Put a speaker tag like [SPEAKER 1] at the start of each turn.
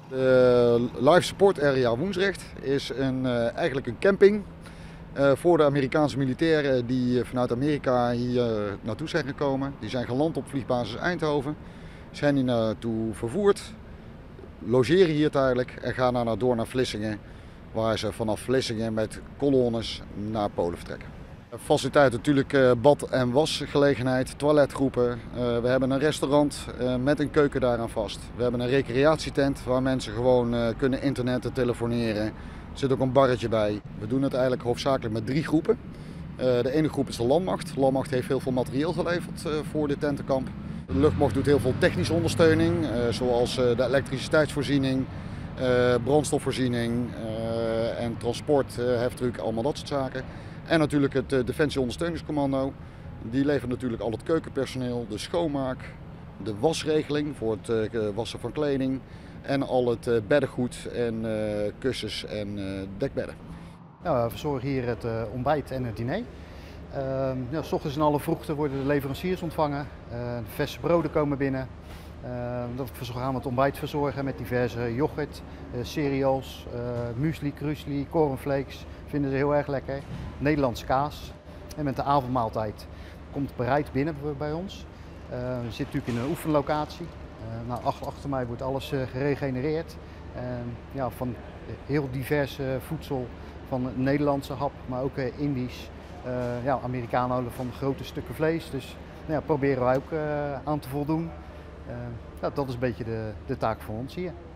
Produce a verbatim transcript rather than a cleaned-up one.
[SPEAKER 1] De Life Support Area Woensrecht is een, uh, eigenlijk een camping uh, voor de Amerikaanse militairen die vanuit Amerika hier uh, naartoe zijn gekomen. Die zijn geland op vliegbasis Eindhoven, zijn hier naartoe vervoerd, logeren hier tijdelijk en gaan daarna door naar Vlissingen, waar ze vanaf Vlissingen met kolonnes naar Polen vertrekken. Faciliteit natuurlijk uh, bad- en wasgelegenheid, toiletgroepen. Uh, we hebben een restaurant uh, met een keuken daaraan vast. We hebben een recreatietent waar mensen gewoon uh, kunnen internetten, telefoneren. Er zit ook een barretje bij. We doen het eigenlijk hoofdzakelijk met drie groepen. Uh, de ene groep is de landmacht. De landmacht heeft heel veel materieel geleverd uh, voor dit tentenkamp. De luchtmacht doet heel veel technische ondersteuning, uh, zoals uh, de elektriciteitsvoorziening, uh, brandstofvoorziening uh, en transport, uh, heftruck, allemaal dat soort zaken. En natuurlijk het uh, Defensie Ondersteuningscommando. Die levert natuurlijk al het keukenpersoneel, de schoonmaak, de wasregeling voor het uh, wassen van kleding en al het uh, beddengoed en uh, kussens en uh, dekbedden.
[SPEAKER 2] Ja, we verzorgen hier het uh, ontbijt en het diner. Uh, ja, 's ochtends in alle vroegte worden de leveranciers ontvangen. Uh, verse broden komen binnen. Uh, dat we gaan het ontbijt verzorgen met diverse yoghurt, uh, cereals, uh, muesli, krusli, cornflakes. Vinden ze heel erg lekker. Nederlandse kaas. En met de avondmaaltijd komt bereid binnen bij ons. Uh, we zitten natuurlijk in een oefenlocatie. Uh, nou, achter mij wordt alles uh, geregenereerd. Uh, ja, van heel divers uh, voedsel, van Nederlandse hap, maar ook uh, Indisch. Uh, ja, Amerikanen houden van grote stukken vlees, dus nou ja, proberen wij ook uh, aan te voldoen. Uh, ja, dat is een beetje de, de taak voor ons hier.